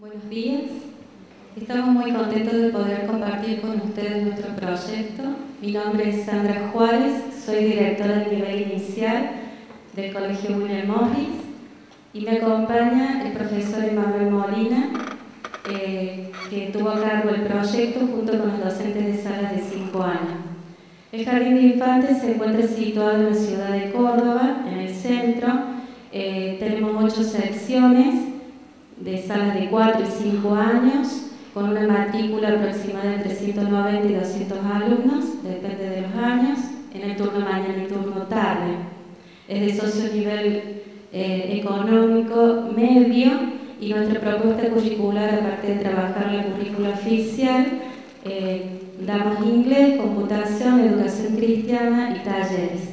Buenos días. Estamos muy contentos de poder compartir con ustedes nuestro proyecto. Mi nombre es Sandra Juárez, soy directora de nivel inicial del Colegio William Morris y me acompaña el profesor Emanuel Molina, que tuvo a cargo el proyecto junto con los docentes de salas de 5 años. El Jardín de Infantes se encuentra situado en la ciudad de Córdoba, en el centro. Tenemos 8 secciones de salas de 4 y 5 años, con una matrícula aproximada de 390 y 200 alumnos, depende de los años, en el turno mañana y turno tarde. Es de socio-nivel económico medio, y nuestra propuesta curricular, aparte de trabajar la currícula oficial, damos inglés, computación, educación cristiana y talleres.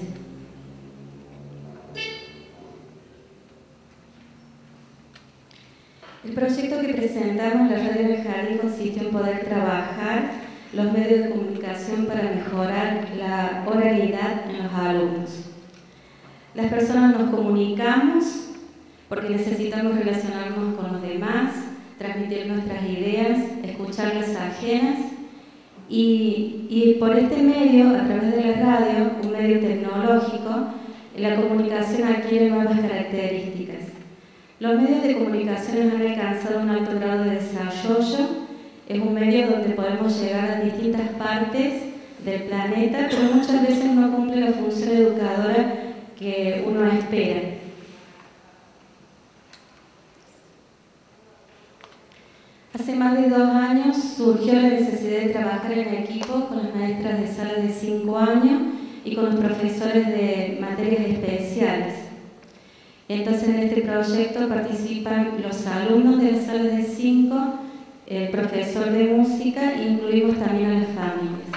El proyecto que presentamos en la Radio del Jardín consistió en poder trabajar los medios de comunicación para mejorar la oralidad en los alumnos. Las personas nos comunicamos porque necesitamos relacionarnos con los demás, transmitir nuestras ideas, escuchar las ajenas y por este medio, a través de la radio, un medio tecnológico, la comunicación adquiere nuevas características. Los medios de comunicación han alcanzado un alto grado de desarrollo. Es un medio donde podemos llegar a distintas partes del planeta, pero muchas veces no cumple la función educadora que uno espera. Hace más de 2 años surgió la necesidad de trabajar en equipo con las maestras de salas de 5 años y con los profesores de materias especiales. Entonces, en este proyecto participan los alumnos de las salas de 5, el profesor de música e incluimos también a las familias.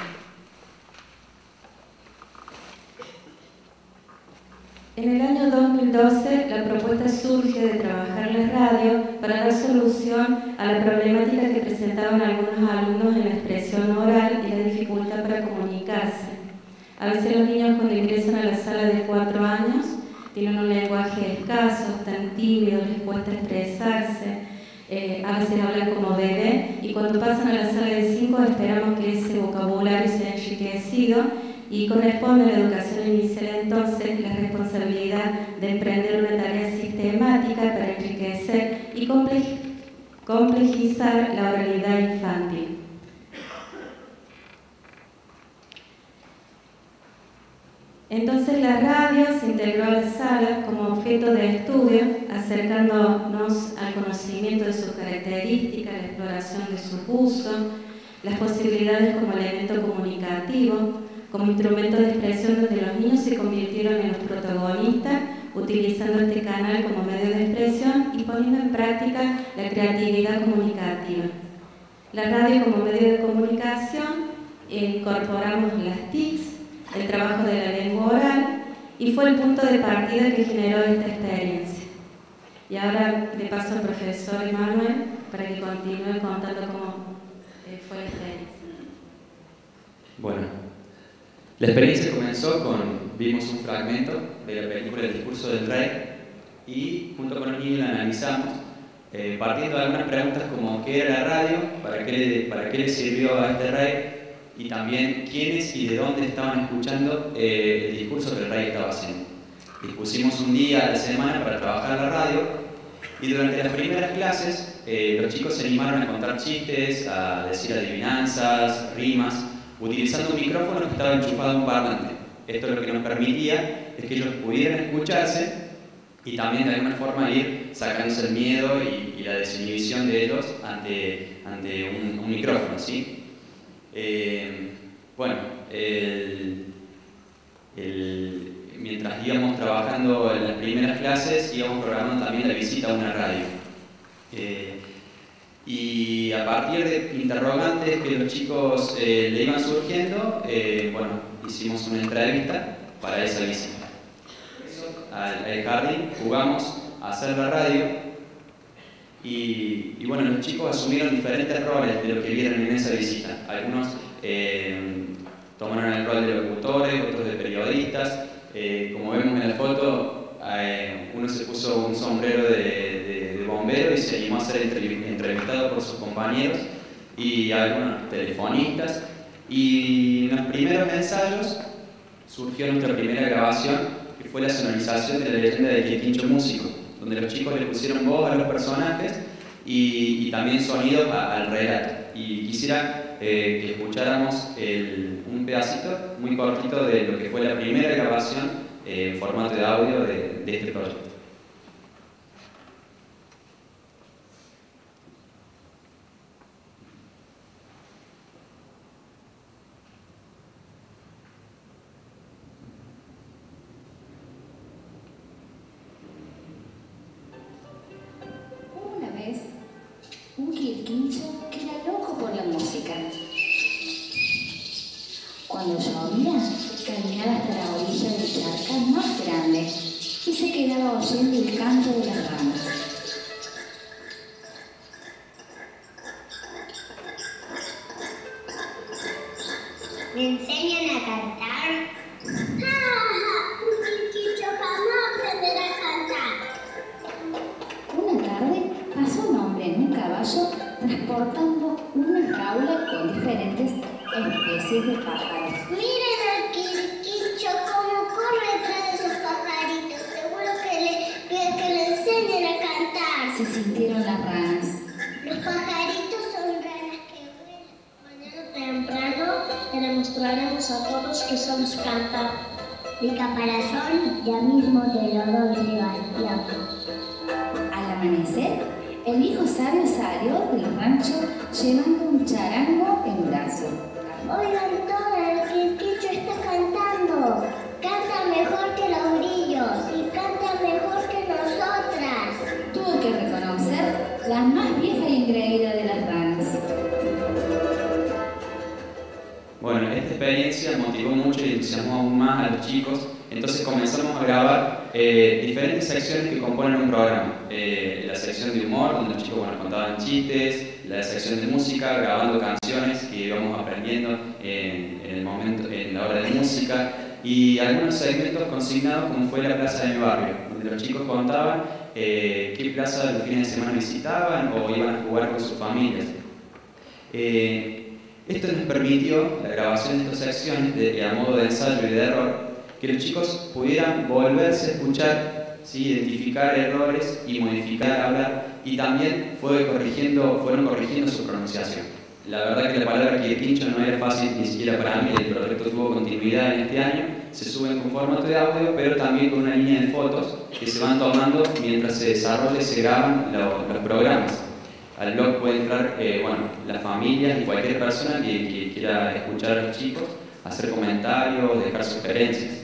En el año 2012, la propuesta surge de trabajar la radio para dar solución a la problemática que presentaban algunos alumnos en la expresión oral y la dificultad para comunicarse. A veces los niños, cuando ingresan a la sala de 4 años, tienen un lenguaje escaso, están tímidos, les cuesta expresarse, a veces hablan como bebé, y cuando pasan a la sala de 5 esperamos que ese vocabulario sea enriquecido, y corresponde a la educación inicial entonces la responsabilidad de emprender una tarea sistemática para enriquecer y complejizar la oralidad infantil. Entonces la radio se integró a la sala como objeto de estudio, acercándonos al conocimiento de sus características, la exploración de su uso, las posibilidades como elemento comunicativo, como instrumento de expresión donde los niños se convirtieron en los protagonistas, utilizando este canal como medio de expresión y poniendo en práctica la creatividad comunicativa. La radio como medio de comunicación, incorporamos las TICs, el trabajo de la lengua oral, y fue el punto de partida que generó esta experiencia. Y ahora le paso al profesor Emanuel para que continúe contando cómo fue la experiencia. Bueno, la experiencia comenzó vimos un fragmento de la película El discurso del rey y junto con los niños la analizamos, partiendo de algunas preguntas como ¿qué era la radio? ¿Para qué le sirvió a este rey? Y también quiénes y de dónde estaban escuchando el discurso que el rey estaba haciendo. Dispusimos un día a la semana para trabajar la radio y durante las primeras clases los chicos se animaron a contar chistes, a decir adivinanzas, rimas, utilizando un micrófono que estaba enchufado a un parlante. Esto lo que nos permitía es que ellos pudieran escucharse y también de alguna forma ir sacándose el miedo y la desinhibición de ellos ante un micrófono, ¿sí? Bueno, mientras íbamos trabajando en las primeras clases, íbamos programando también la visita a una radio. Y a partir de interrogantes que los chicos le iban surgiendo, bueno, hicimos una entrevista para esa visita. Al jardín jugamos a hacer la radio. Y bueno, los chicos asumieron diferentes roles de lo que vieron en esa visita. Algunos tomaron el rol de locutores, otros de periodistas. Como vemos en la foto, uno se puso un sombrero de bombero y se animó a ser entrevistado por sus compañeros y algunos telefonistas. Y en los primeros ensayos surgió nuestra primera grabación, que fue la sonorización de la leyenda de Quirquincho Músico, donde los chicos le pusieron voz a los personajes y también sonido al relato. Y quisiera que escucháramos un pedacito muy cortito de lo que fue la primera grabación en formato de audio de este proyecto. Un quirquincho que era loco por la música. Cuando llovía, caminaba hasta la orilla del charca más grande y se quedaba oyendo el canto de las ranas. ¿Me enseñan a cantar? ¡Ja, ja! Un quirquincho jamás aprenderá a cantar. Una tarde pasó un hombre en un caballo transportando una jaula con diferentes especies de pájaros. Miren al quirquincho cómo corre detrás de esos pajaritos. Seguro que le enseñan a cantar. Se sintieron las ranas. Los pajaritos son ranas que vuelan. Mañana temprano le demostraremos a todos que sabemos cantar. Mi caparazón ya mismo te lo doy al tiempo. Al amanecer, el viejo sabio salió del rancho llevando un charango en brazo. Oigan todos, el quirquincho está cantando. Canta mejor que los grillos y canta mejor que nosotras. Tuvo que reconocer la más vieja y engreída de las ranas. Bueno, esta experiencia motivó mucho y entusiasmó aún más a los chicos. Entonces comenzamos a grabar diferentes secciones que componen un programa. La sección de humor, donde los chicos contaban chistes, la sección de música, grabando canciones que íbamos aprendiendo en la hora de música, y algunos segmentos consignados como fue la plaza de mi barrio, donde los chicos contaban qué plaza los fines de semana visitaban o iban a jugar con sus familias. Esto nos permitió la grabación de estas secciones a modo de ensayo y de error, que los chicos pudieran volverse a escuchar, ¿sí? Identificar errores y modificar hablar, y también fueron corrigiendo su pronunciación. La verdad que la palabra quirquincho no era fácil ni siquiera para mí. El proyecto tuvo continuidad en este año, se suben con formato de audio, pero también con una línea de fotos que se van tomando mientras se desarrolla y se graban los programas. Al blog puede entrar las familias y cualquier persona que quiera escuchar a los chicos, hacer comentarios, dejar sugerencias.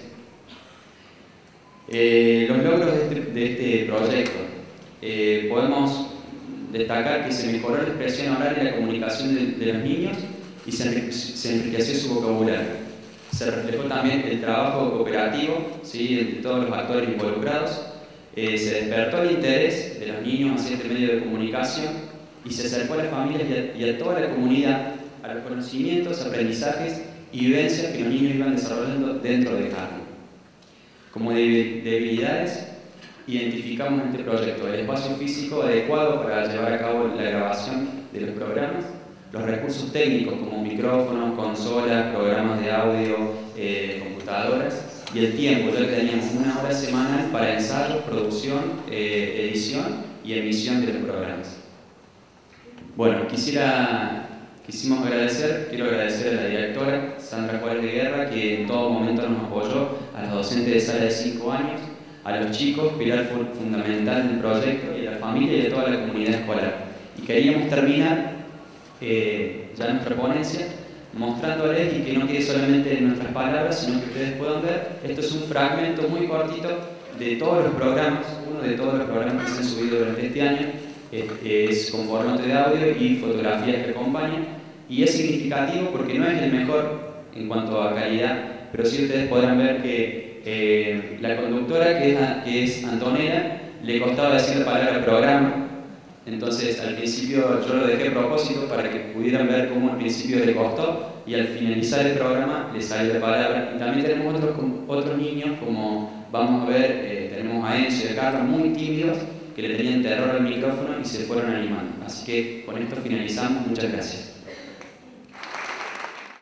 Los logros de este proyecto. Podemos destacar que se mejoró la expresión oral y la comunicación de los niños y se enriqueció su vocabulario. Se reflejó también el trabajo cooperativo, ¿sí? De todos los actores involucrados. Se despertó el interés de los niños hacia este medio de comunicación y se acercó a las familias y a toda la comunidad a los conocimientos, aprendizajes y vivencias que los niños iban desarrollando dentro de Carmen. Como debilidades, identificamos en este proyecto el espacio físico adecuado para llevar a cabo la grabación de los programas, los recursos técnicos como micrófonos, consolas, programas de audio, computadoras, y el tiempo, ya que teníamos 1 hora semanal para ensayos, producción, edición y emisión de los programas. Bueno, quiero agradecer a la directora Sandra Juárez de Guerra, que en todo momento nos apoyó, a los docentes de sala de 5 años, a los chicos, pilar fundamental del proyecto, y a la familia y a toda la comunidad escolar. Y queríamos terminar ya nuestra ponencia mostrándoles, y que no quede solamente en nuestras palabras, sino que ustedes puedan ver. Esto es un fragmento muy cortito de todos los programas, uno de todos los programas que se han subido durante este año. Es con formato de audio y fotografías que acompañan, y es significativo porque no es el mejor en cuanto a calidad, pero sí ustedes podrán ver que la conductora, que es Antonella, le costaba decir la palabra programa. Entonces al principio yo lo dejé a propósito para que pudieran ver cómo al principio le costó y al finalizar el programa le salió la palabra. Y también tenemos otros niños, como vamos a ver, tenemos a Enzo y a Carla, muy tímidos, que le tenían terror al micrófono y se fueron animando. Así que con esto finalizamos. Muchas gracias.